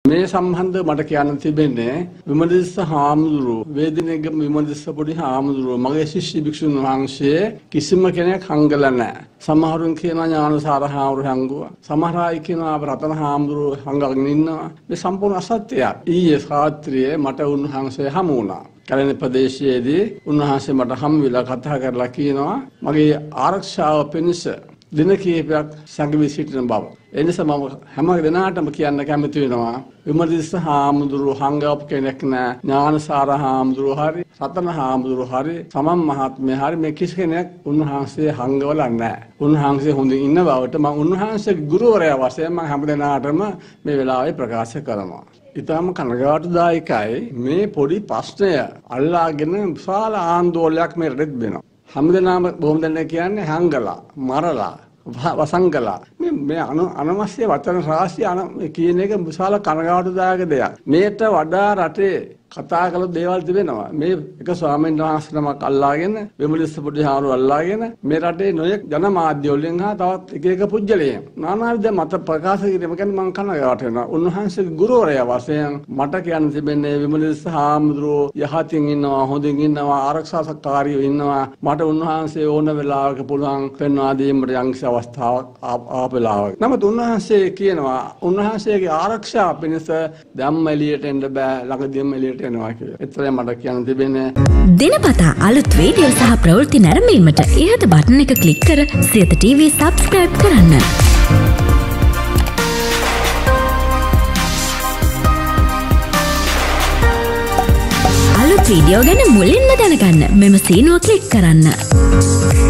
මේ සම්බන්ධව මට කියන්න තිබෙන්නේ විමලදිස්ස හාමුදුරුවෝ වේදිනේගම විමලදිස්ස පොඩි හාමුදුරුවෝ මගේ ශිෂ්‍ය භික්ෂුන් වහන්සේ කිසිම කෙනෙක් හංගලා නැහැ. සමහරුන් කියනවා ඥානසාර හාමුදුරුවෝ හංගුවා. සමහර අය කියනවා රතන හාමුදුරුවෝ හංගගෙන ඉන්නවා. මේ සම්පූර්ණ අසත්‍යයක්. ඊයේ රාත්‍රියේ මට උන්වහන්සේ හමු වුණා. කලින් ප්‍රදේශයේදී උන්වහන්සේ මට හම් වෙලා කතා කරලා කියනවා මගේ ආරක්ෂාව පිණිස දින කිහිපයක් සංගවි සිටින බව. ඒ නිසා මම හැම දිනකටම කියන්න කැමති වෙනවා විමලදිස්ස හාමුදුරුවෝ හංගවපු කෙනෙක් නෑ. ඥානසාර හාමුදුරුවෝ හරි රතන හාමුදුරුවෝ හරි සමන් මහත්මයා හරි මේ කිසි කෙනෙක් උන්වහන්සේ හංගවලා නෑ. උන්වහන්සේ හොඳින් ඉන්න බවට මම උන්වහන්සේගේ ගුරුවරයා වශයෙන් මම හැම දිනකටම මේ වෙලාවේ ප්‍රකාශ කරනවා. ඊටම කනගාටුදායකයි මේ පොඩි ප්‍රශ්නය අල්ලාගෙන විශාල ආందోලනයක් මේ රටෙත් වෙනවා. හැමදෙනාම බොහොම දෙනෙක් කියන්නේ හංගලා මරලා වසංගලා මේ අනවශ්‍ය වචන රාශිය කියන එක විශාල කනගාටුදායක දෙයක්. මේට වඩා රටේ කතා කළ දේවල් තිබෙනවා. මේ එක ස්වාමීන් වහන්සේ නමක් අල්ලාගෙන විමලදිස්ස පොඩි හාමුදුරුවෝ අල්ලාගෙන මේ රටේ නොයෙක් ජනමාධ්‍ය වලින් හා තවත් එක එක පුජ්‍යලයන් নানা විද මත ප්‍රකාශ කිරීම ගැන මම කනගාටු වෙනවා. උන්වහන්සේගේ ගුරුවරයා වශයෙන් මට කියන්න තිබෙන්නේ විමලදිස්ස හාමුදුරුවෝ යහතින් ඉන්නවා, හොඳින් ඉන්නවා, ආරක්ෂාකාරීව ඉන්නවා. මට උන්වහන්සේ ඕන වෙලාවක පුළුවන් පෙන්වා දීමට යම්කිසි අවස්ථාවක් ආපෙලාවක. නමුත් උන්වහන්සේ කියනවා උන්වහන්සේගේ ආරක්ෂාව පිණිස ධම්ම එළියට එන්න බෑ, ළඟදීම එළියට එනවා කියලා. ඒතරම් මට කියන්න තිබෙන්නේ දිනපතා අලුත් වීඩියෝ සහ ප්‍රවෘත්ති නැරඹීමට ඉහත බටන් එක ක්ලික් කර සියත TV subscribe කරන්න. අලුත් වීඩියෝ ගැන මුලින්ම දැනගන්න මෙම සීනුව ක්ලික් කරන්න.